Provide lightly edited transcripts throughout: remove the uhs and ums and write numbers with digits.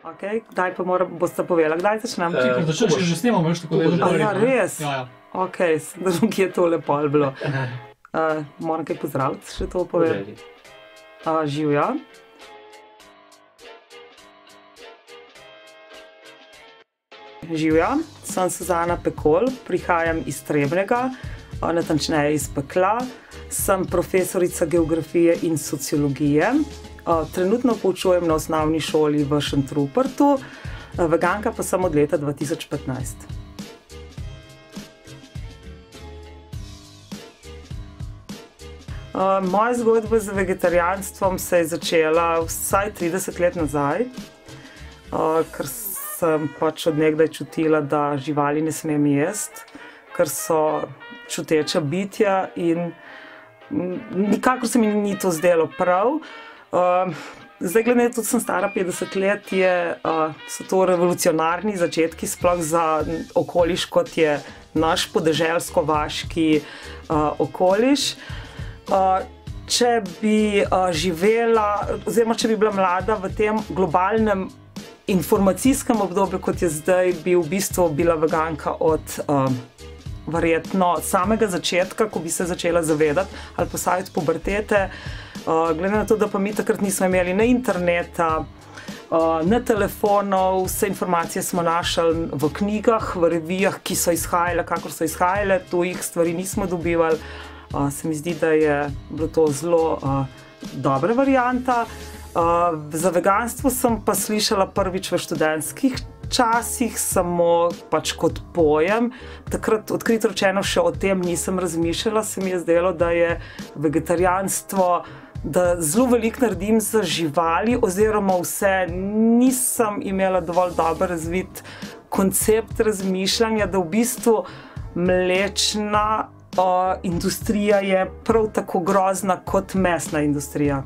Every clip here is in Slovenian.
Okay, kdaj pa boste povedali, kdaj začnem? Začneš, že snemamo, veš, tako da je bilo. Ja, res? Ja. Ok, drugi je to lepo bilo. Moram kaj pozdraviti, še to povedati. Živja. Živja, sem Suzana Pekol, prihajam iz Trebnjega, natančneje iz Pekla. Sem profesorica geografije in sociologije. Trenutno poučujem na osnovni šoli v Šentrupertu, veganka pa sem od leta 2015. Moja zgodba z vegetarijanstvom se je začela vsaj 30 let nazaj, ker sem pač od nekdaj čutila, da živali ne smem jesti, ker so čuteča bitja in nikakor se mi ni to zdelo prav. Zdaj, glede na to, da sem stara 50 let, so to revolucionarni začetki, sploh za okoliš, kot je naš podeželsko-vaški okoliš. Če bi živela, oziroma če bi bila mlada v tem globalnem informacijskem obdobju, kot je zdaj, bi v bistvu bila veganka od verjetno samega začetka, ko bi se začela zavedati ali posajati pubertete. Glede na to, da pa mi takrat nismo imeli ne interneta, ne telefonov, vse informacije smo našli v knjigah, v revijah, ki so izhajale, kakor so izhajale, tujih stvari nismo dobivali. Se mi zdi, da je bilo to zelo dobra varianta. Za veganstvo sem pa slišala prvič v študentskih časih, samo pač kot pojem. Takrat, odkrito rečeno, še o tem nisem razmišljala, se mi je zdelo, da je vegetarijanstvo, da zelo veliko naredim za živali, oziroma vse, nisem imela dovolj dobro razvit koncept razmišljanja, da v bistvu mlečna industrija je prav tako grozna kot mesna industrija.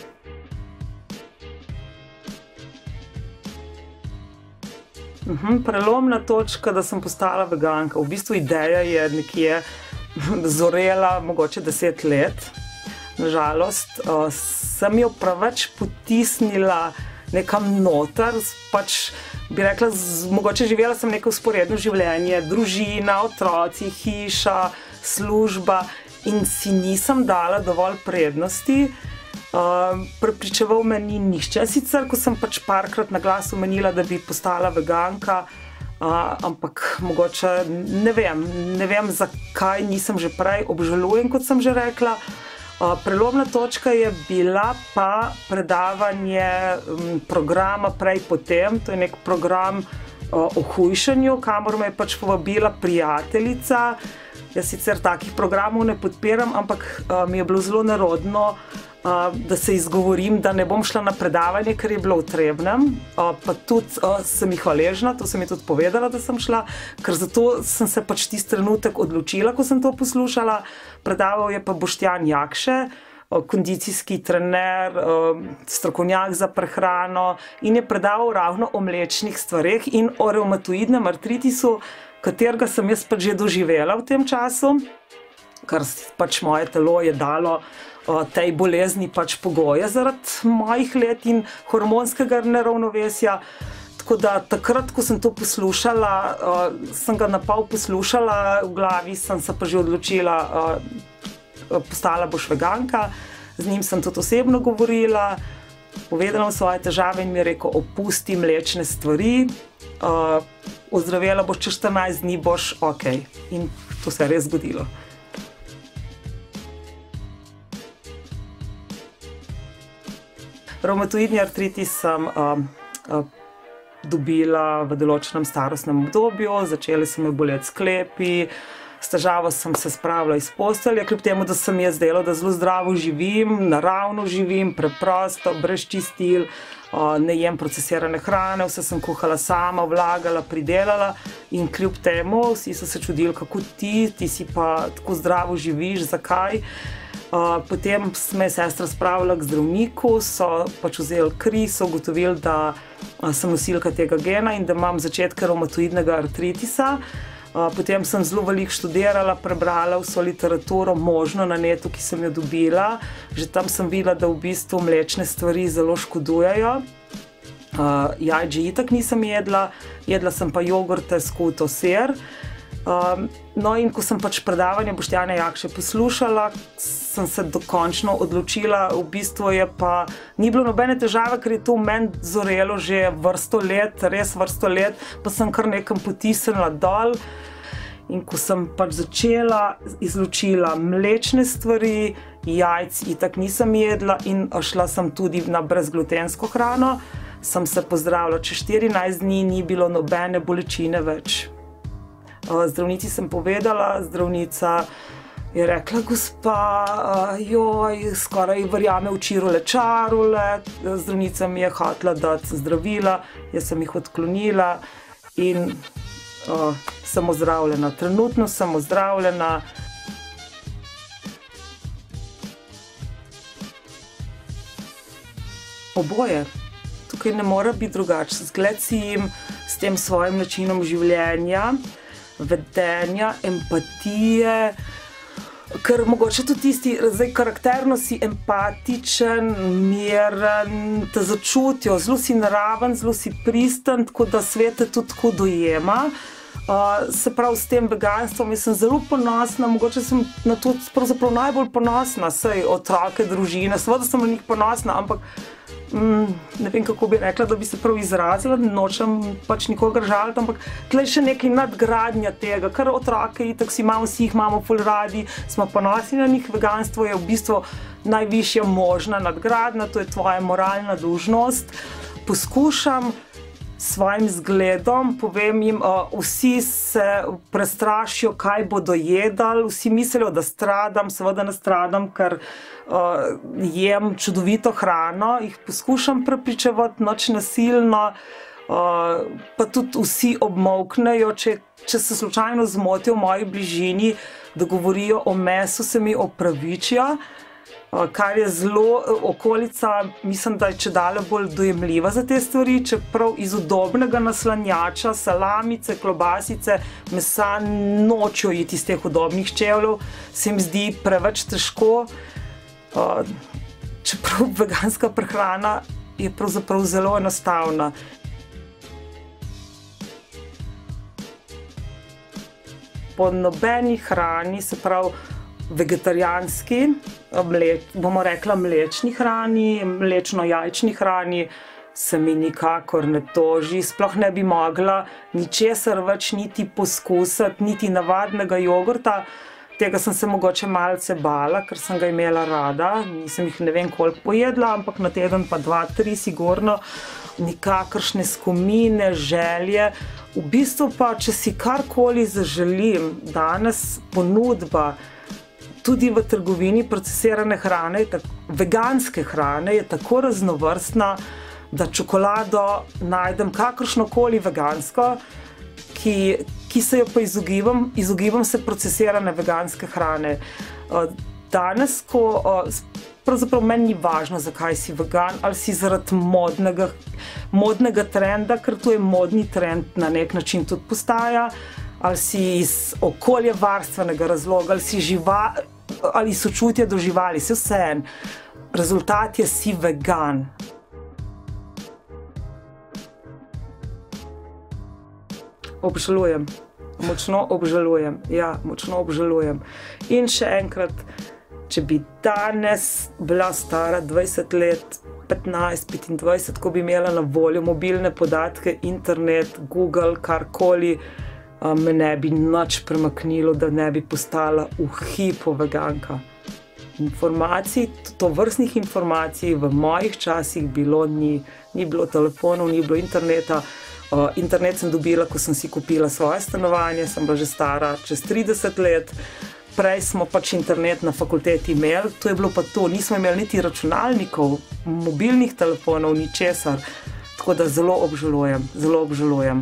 Prelomna točka, da sem postala veganka. V bistvu ideja je nekje zorela mogoče 10 let. Nažalost, sem jo preveč potisnila nekam noter, pač bi rekla, mogoče živela sem neko vzporedno življenje, družina, otroci, hiša, služba in si nisem dala dovolj prednosti. Prepričeval me ni nihče, sicer, ko sem pač parkrat na glas omenila, da bi postala veganka, ampak mogoče ne vem, zakaj nisem že prej, obžalujem, kot sem že rekla. Prelomna točka je bila pa predavanje programa Prej potem, to je nek program o hujšanju, kamor me je pač povabila prijateljica. Jaz sicer takih programov ne podpiram, ampak mi je bilo zelo nerodno, da se izgovorim, da ne bom šla na predavanje, ker je bilo v Trebnjem. Pa tudi sem ji hvaležna, to sem ji tudi povedala, da sem šla, ker zato sem se pač tisti trenutek odločila, ko sem to poslušala. Predaval je pa Boštjan Jakše, kondicijski trener, strokovnjak za prehrano, in je predaval ravno o mlečnih stvareh in o revmatoidnem artritisu, katerega sem jaz pač že doživela v tem času, ker pač moje telo je dalo tej bolezni pač pogoje zaradi mojih let in hormonskega neravnovesja. Tako da takrat, ko sem to poslušala, sem ga napol poslušala, v glavi sem se pa že odločila, postala boš veganka. Z njim sem tudi osebno govorila, povedala svoje težave in mi je rekel, opusti mlečne stvari, ozdravela boš čez 14 dni, boš ok. In to se je res zgodilo. Revmatoidni artritis sem dobila v določenem starostnem obdobju, začeli so me boleti sklepi, s težavo sem se spravila iz postelje, kljub temu, da se mi je zdelo, da zelo zdravo živim, naravno živim, preprosto, brez čistil, ne jem procesirane hrane, vse sem kuhala sama, vlagala, pridelala in kljub temu vsi so se čudili, kako ti si pa tako zdravo živiš, zakaj? Potem me je sestra spravila k zdravniku, so pač vzeli kri, so ugotovili, da sem nosilka tega gena in da imam začetke revmatoidnega artritisa. Potem sem zelo veliko študirala, prebrala vso literaturo možno na netu, ki sem jo dobila. Že tam sem videla, da v bistvu mlečne stvari zelo škodujejo. Jajc že itak nisem jedla sem pa jogurte, skuto, sir. No in ko sem pač predavanje Boštjana Jakše poslušala, sem se dokončno odločila, v bistvu je pa ni bilo nobene težave, ker je to v meni zorelo že vrsto let, res vrsto let, pa sem kar nekam potisnila dol. In ko sem pač začela, izločila mlečne stvari, jajc itak nisem jedla in šla sem tudi na brezglutensko hrano, sem se pozdravila, čez 14 dni ni bilo nobene bolečine več. Zdravnici sem povedala, zdravnica je rekla, gospa, joj, skoraj verjame v čirule čarule, zdravnica mi je hotela dati zdravila, jaz sem jih odklonila in sem ozdravljena. Trenutno sem ozdravljena. Oboje. Tukaj ne more biti drugače. Zgled si jim s tem svojim načinom življenja, vedenja, empatije, ker mogoče tudi tisti, zdaj karakterno si empatičen, miren, te začutijo, zelo si naraven, zelo si pristen, tako da svet te tudi tako dojema. Se pravi, s tem veganstvom jaz sem zelo ponosna, mogoče sem na to pravzaprav najbolj ponosna, saj otroke, družine, seveda sem na njih ponosna, ampak ne vem, kako bi rekla, da bi se prav izrazila, nočem pač nikogar žaliti, ampak tle je še nekaj nadgradnja tega, ker otroke itak si imamo, vsi jih imamo ful radi, smo ponosni na njih, veganstvo je v bistvu najvišja možna nadgradnja, to je tvoja moralna dolžnost. Poskušam svojim zgledom, povem jim, vsi se prestrašijo, kaj bodo jedli, vsi mislijo, da stradam, seveda ne stradam, ker jem čudovito hrano, jih poskušam prepričevati, nič nasilno, pa tudi vsi obmolknejo, če se slučajno zmotijo v moji bližini, da govorijo o mesu, se mi opravičijo, kar je zelo, okolica, mislim, da je čedalje bolj dojemljiva za te stvari, čeprav iz udobnega naslanjača, salamice, klobasice, mesa nočejo iti iz teh udobnih čevljev, se jim zdi preveč težko, čeprav veganska prehrana je pravzaprav zelo enostavna. Po nobeni hrani, se pravi vegetarijanski, bomo rekla mlečni hrani, mlečno-jajčni hrani, se mi nikakor ne toži, sploh ne bi mogla ničesar več niti poskusiti, niti navadnega jogurta. Tega sem se mogoče malce bala, ker sem ga imela rada, nisem jih ne vem koliko pojedla, ampak na teden pa 2-3 sigurno, nikakršne skomine, želje. V bistvu pa, če si karkoli zaželim, danes ponudba, tudi v trgovini procesirane hrane, veganske hrane je tako raznovrstna, da čokolado najdem kakršnokoli vegansko, ki se jo pa izogibam se procesirane veganske hrane. Danes, ko pravzaprav meni ni važno, zakaj si vegan, ali si zaradi modnega trenda, ker to je modni trend na nek način tudi postaja, ali si iz okoljevarstvenega razloga, ali sočutje do živali, se vseeno. Rezultat je, si vegan. Obžalujem. Močno obžalujem. Ja, močno obžalujem. In še enkrat, če bi danes bila stara 20 let, 15, 25, ko bi imela na voljo mobilne podatke, internet, Google, karkoli, me ne bi nič premaknilo, da ne bi postala v hipu veganka. Informacij, tovrstnih informacij v mojih časih bilo ni. Ni bilo telefonov, ni bilo interneta. Internet sem dobila, ko sem si kupila svoje stanovanje, sem bila že stara čez 30 let. Prej smo pač internet na fakulteti imeli, to je bilo pa to, nismo imeli niti računalnikov, mobilnih telefonov, ničesar. Tako da zelo obžalujem, zelo obžalujem.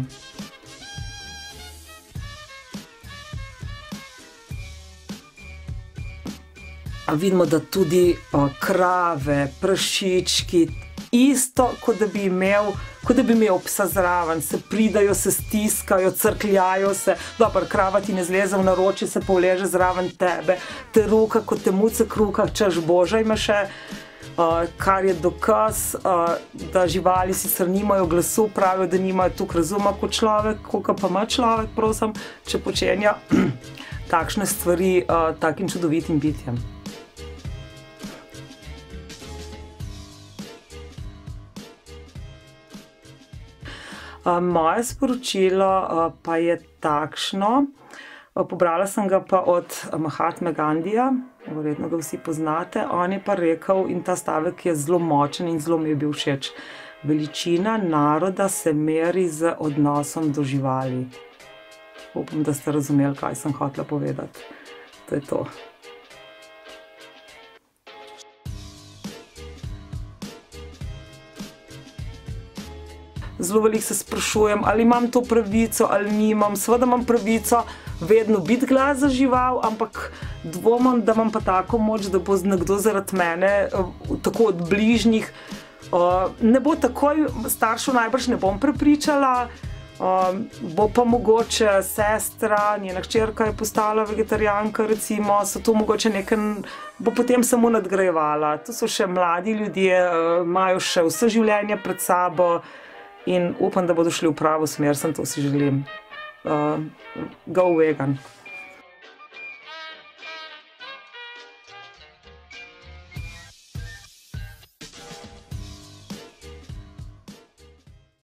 A vidimo, da tudi krave, prašički, isto, kot da bi imel psa zraven, se pridajo, se stiskajo, crkljajo se, dobro, krava ti ne zleze v naročje, se povleže zraven tebe, te ruka, kot te muce kruha, češ božaj me še. kar je dokaz, da živali sicer nimajo glasu, pravijo, da nimajo toliko razuma kot človek, koliko pa ima človek, prosim, če počenja takšne stvari takim čudovitim bitjem. Moje sporočilo pa je takšno, pobrala sem ga pa od Mahatme Gandhija, verjetno ga vsi poznate, on je pa rekel, in ta stavek je zelo močen in zelo mi je bil všeč: veličina naroda se meri z odnosom do živali. Upam, da ste razumeli, kaj sem hotela povedati. To je to. Zelo veliko se sprašujem, ali imam to pravico ali nimam. Seveda imam pravico vedno biti glas za žival, ampak dvomim, da imam pa tako moč, da bo nekdo zaradi mene, tako od bližnjih, ne bo takoj, staršev najbrž ne bom prepričala, bo pa mogoče sestra, njena hčerka je postala vegetarijanka, recimo, so to mogoče nekaj, bo potem samo nadgrajevala. To so še mladi ljudje, imajo še vse življenje pred sabo in upam, da bodo šli v pravo smer, sem to si želim. Go vegan.